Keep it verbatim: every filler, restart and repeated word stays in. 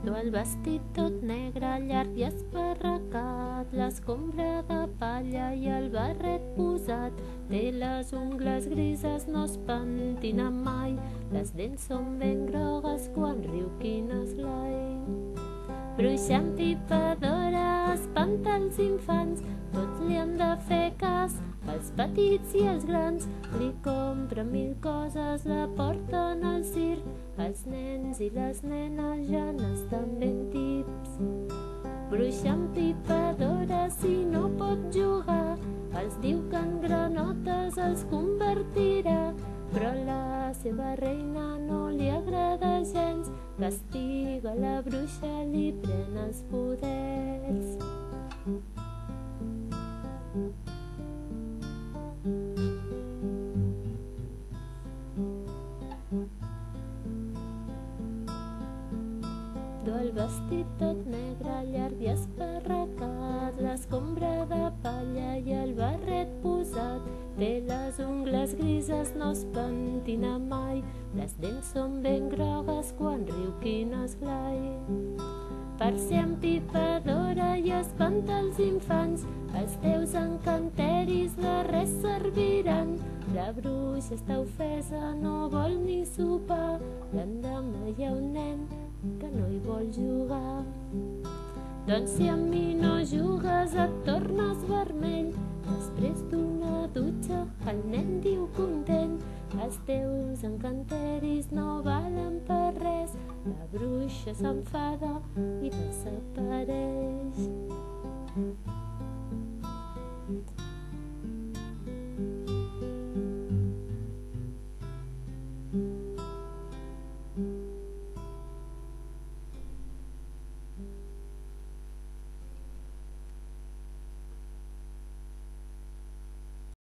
Du el vestit tot negre, llarg i esparracat, l'escombra de palla i el barret posat. Té les ungles grises, no es pentina mai, les dents són ben grogues quan riu, quin esglai. Bruixa empipadora espanta els infants, tots li han de fer cas, els petits i els grans. Li compra mil coses, la porten al circ, els nens i les nenes ja n'estan ben tips. Bruixa empipadora, si no pot jugar, els diu que en granotes els convertirà. Però la seva reina no li agrada gens, castiga la bruixa, li pren els poders. Du el vestit tot negre, llarg i esparracat, l'escombra de palla i el barret posat. Té les ungles grises, no es pentina mai, les dents són ben grogues quan riu, quin esglai. Per ser empipadora i espanta els infants, els teus encanteris de res serviran. La bruixa està ofesa, no vol ni sopar, l'endemà hi ha un nen que no hi vol jugar. Doncs si amb mi no jugues et tornes vermell. Després d'una dutxa el nen diu content, els teus encanteris no valen per res. La bruixa s'enfada i desapareix.